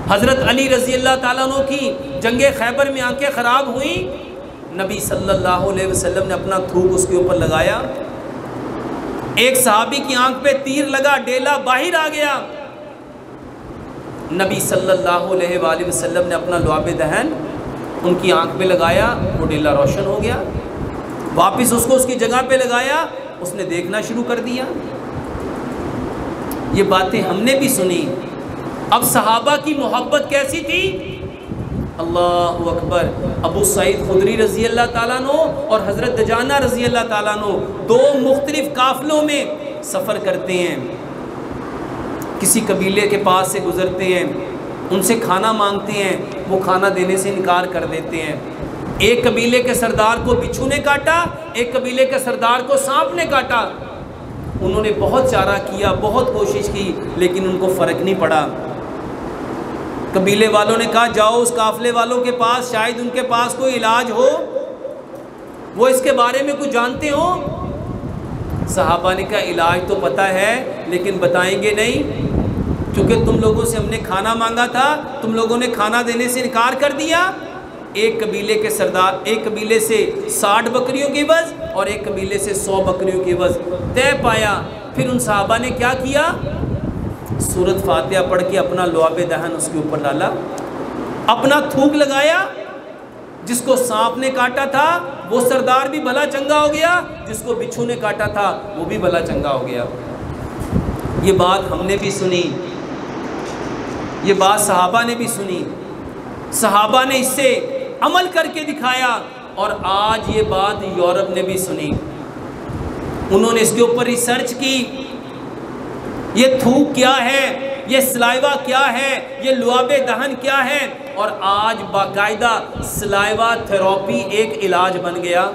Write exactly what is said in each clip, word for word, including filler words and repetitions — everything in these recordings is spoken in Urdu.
حضرت علی رضی اللہ تعالیٰ عنہ کی جنگ خیبر میں آنکھیں خراب ہوئیں، نبی صلی اللہ علیہ وسلم نے اپنا تھوک اس کے اوپر لگایا، ایک صحابی کی آنکھ پہ تیر لگا، ڈیلا باہر آ گیا، نبی صلی اللہ علیہ وآلہ وسلم نے اپنا لعاب دہن ان کی آنکھ پہ لگایا، وہ ڈیلا روشن ہو گیا، واپس اس کو اس کی جگہ پہ لگایا، اس نے دیکھنا شروع کر دیا۔ یہ باتیں ہم نے بھی سنی۔ اب صحابہ کی محبت کیسی تھی؟ اللہ اکبر۔ ابو سعید خدری رضی اللہ تعالیٰ عنہ اور حضرت دجانہ رضی اللہ تعالیٰ عنہ دو مختلف قافلوں میں سفر کرتے ہیں، کسی قبیلے کے پاس سے گزرتے ہیں، ان سے کھانا مانگتے ہیں، وہ کھانا دینے سے انکار کر دیتے ہیں۔ ایک قبیلے کے سردار کو بچھو نے کاٹا، ایک قبیلے کے سردار کو سانپ نے کاٹا، انہوں نے بہت چارہ کیا، بہت کوشش کی، لیکن ان کو فرق نہیں پڑا۔ قبیلے والوں نے کہا جاؤ اس قافلے والوں کے پاس، شاید ان کے پاس کوئی علاج ہو، وہ اس کے بارے میں کچھ جانتے ہو۔ صحابہ نے کہا علاج تو پتہ ہے لیکن بتائیں گے نہیں، کیونکہ تم لوگوں سے ہم نے کھانا مانگا تھا، تم لوگوں نے کھانا دینے سے انکار کر دیا۔ ایک قبیلے کے سردار، ایک قبیلے سے ساٹھ بکریوں کی عوض اور ایک قبیلے سے سو بکریوں کی عوض طے پایا۔ پھر ان صحابہ نے کیا کیا؟ سورۃ فاتحہ پڑھ کے اپنا لعاب دہن اس کے اوپر ڈالا، اپنا تھوک لگایا، جس کو سانپ نے کاٹا تھا وہ سردار بھی بھلا چنگا ہو گیا، جس کو بچھو نے کاٹا تھا وہ بھی بھلا چنگا ہو گیا۔ یہ بات ہم نے بھی سنی، یہ بات صحابہ نے بھی سنی، صحابہ نے اس سے عمل کر کے دکھایا، اور آج یہ بات یورپ نے بھی سنی، انہوں نے اس کے اوپر ریسرچ کی، یہ تھوک کیا ہے، یہ سلائیوا کیا ہے، یہ لعاب دہن کیا ہے، اور آج باقاعدہ سلائیوا تھراپی ایک علاج بن گیا۔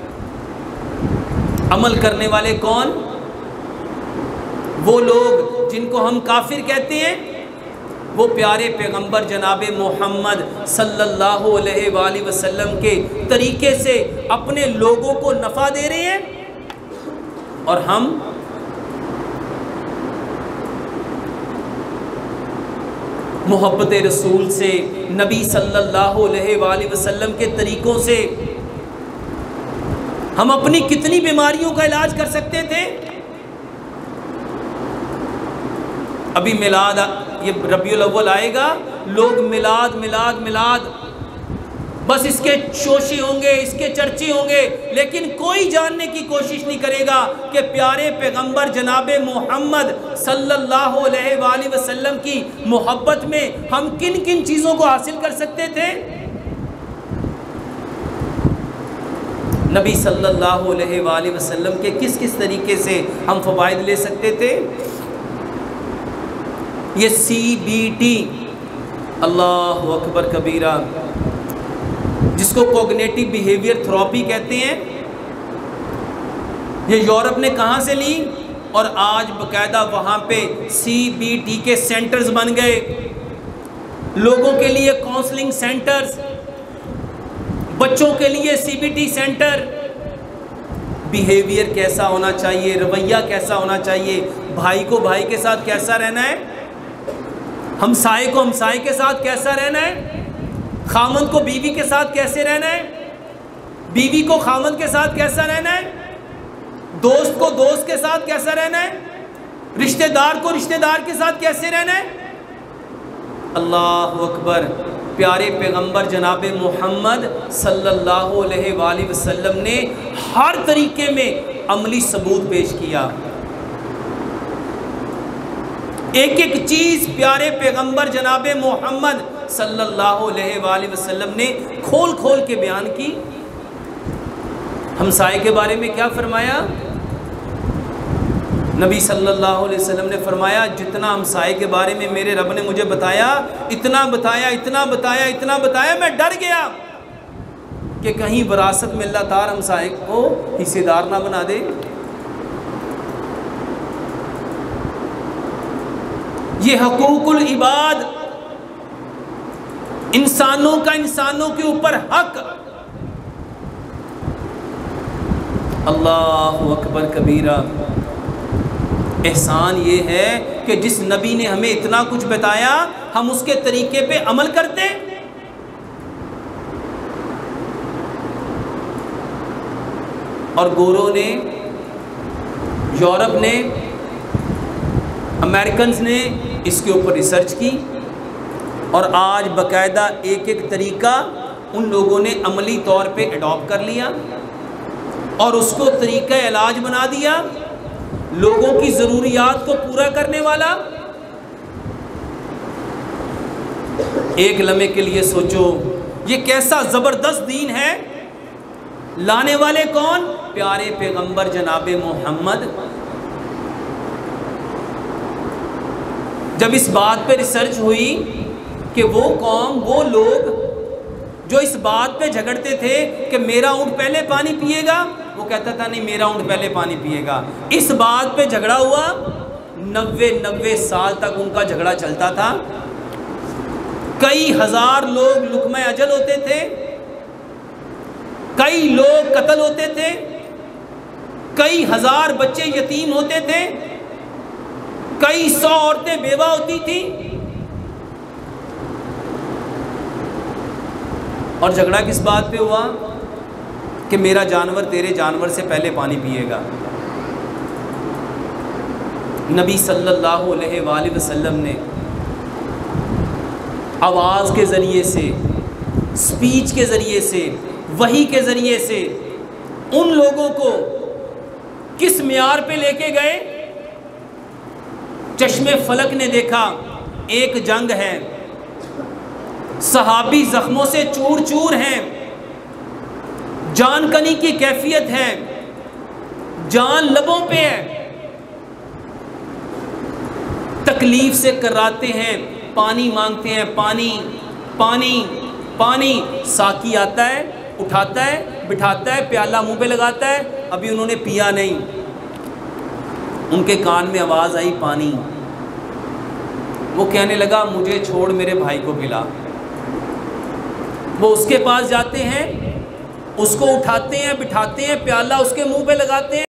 عمل کرنے والے کون؟ وہ لوگ جن کو ہم کافر کہتے ہیں، وہ پیارے پیغمبر جناب محمد صلی اللہ علیہ وآلہ وسلم کے طریقے سے اپنے لوگوں کو نفع دے رہے ہیں، اور ہم محبت رسول سے، نبی صلی اللہ علیہ وآلہ وسلم کے طریقوں سے ہم اپنی کتنی بیماریوں کا علاج کر سکتے تھے۔ ابھی میلاد، یہ ربیع الاول آئے گا، لوگ میلاد میلاد میلاد بس اس کے شوشے ہوں گے، اس کے چرچے ہوں گے، لیکن کوئی جاننے کی کوشش نہیں کرے گا کہ پیارے پیغمبر جناب محمد صلی اللہ علیہ وآلہ وسلم کی محبت میں ہم کن کن چیزوں کو حاصل کر سکتے تھے۔ نبی صلی اللہ علیہ وآلہ وسلم کے کس کس طریقے سے ہم فوائد لے سکتے تھے۔ یہ سی بی ٹی، اللہ اکبر کبیرہ، جس کو کوگنیٹو بیہیویئر تھراپی کہتے ہیں، یہ یورپ نے کہاں سے لی، اور آج باقاعدہ وہاں پہ سی بی ٹی کے سینٹرز بن گئے، لوگوں کے لیے کاؤنسلنگ سینٹرز، بچوں کے لیے C B T centre. Behaviour کیسا ہونا چاہیے، رویہ کیسا ہونا چاہیے، بھائی کو بھائی کے ساتھ کیسا رہنا ہے، ہمسائے کو ہمسائے کے ساتھ کیسا رہنا ہے، خامند کو بیوی کے ساتھ کیسے رہنا ہے، بیوی کو خامند کے ساتھ کیسا رہنا ہے، دوست کو دوست کے ساتھ کیسا رہنا ہے، رشتہ دار کو رشتہ دار کے ساتھ کیسے رہنا ہے۔ اللہ اکبر۔ پیارے پیغمبر جناب محمد صلی اللہ علیہ وآلہ وسلم نے ہر طریقے میں عملی ثبوت پیش کیا، ایک ایک چیز پیارے پیغمبر جناب محمد صلی اللہ علیہ وآلہ وسلم نے کھول کھول کے بیان کی۔ ہمسائے کے بارے میں کیا فرمایا؟ نبی صلی اللہ علیہ وسلم نے فرمایا جتنا ہمسائے کے بارے میں میرے رب نے مجھے بتایا، اتنا بتایا اتنا بتایا اتنا بتایا میں ڈر گیا کہ کہیں وراثت میں اللہ تعالیٰ ہمسائے کو حصے دار نہ بنا دے۔ یہ حقوق العباد، انسانوں کا انسانوں کے اوپر حق، اللہ اکبر کبیرہ۔ احسان یہ ہے کہ جس نبی نے ہمیں اتنا کچھ بتایا ہم اس کے طریقے پہ عمل کرتے. اور گوروں نے، یورپ نے، امریکنز نے اس کے اوپر ریسرچ کی اور آج باقاعدہ ایک ایک طریقہ ان لوگوں نے عملی طور پہ اڈاپٹ کر لیا اور اس کو طریقہ علاج بنا دیا، لوگوں کی ضروریات کو پورا کرنے والا. ایک لمحے کے لیے سوچو یہ کیسا زبردست دین ہے. لانے والے کون؟ پیارے پیغمبر جناب محمد. جب اس بات پہ ریسرچ ہوئی کہ وہ قوم، وہ لوگ جو اس بات پہ جھگڑتے تھے کہ میرا اونٹ پہلے پانی پیے گا، وہ کہتا تھا نہیں میرا اونٹ پہلے پانی پیے گا، اس بات پہ جھگڑا ہوا. نوے نوے سال تک ان کا جھگڑا چلتا تھا. کئی ہزار لوگ لقمہ اجل ہوتے تھے، کئی لوگ قتل ہوتے تھے، کئی ہزار بچے یتیم ہوتے تھے، کئی سو عورتیں بیوہ ہوتی تھیں. اور جھگڑا کس بات پہ ہوا؟ کہ میرا جانور تیرے جانور سے پہلے پانی پیے گا. نبی صلی اللہ علیہ وآلہ وسلم نے آواز کے ذریعے سے، سپیچ کے ذریعے سے، وحی کے ذریعے سے ان لوگوں کو کس معیار پہ لے کے گئے؟ چشم فلک نے دیکھا ایک جنگ ہے، صحابی زخموں سے چور چور ہیں، جان کنی کی کیفیت ہے، جان لبوں پہ ہے، تکلیف سے کراتے ہیں، پانی مانگتے ہیں، پانی پانی پانی. ساقی آتا ہے، اٹھاتا ہے، بٹھاتا ہے، پیالہ منہ پہ لگاتا ہے، ابھی انہوں نے پیا نہیں، ان کے کان میں آواز آئی پانی. وہ کہنے لگا مجھے چھوڑ میرے بھائی کو پلا. وہ اس کے پاس جاتے ہیں، اس کو اٹھاتے ہیں، بٹھاتے ہیں، پیالہ اس کے منہ پہ لگاتے ہیں.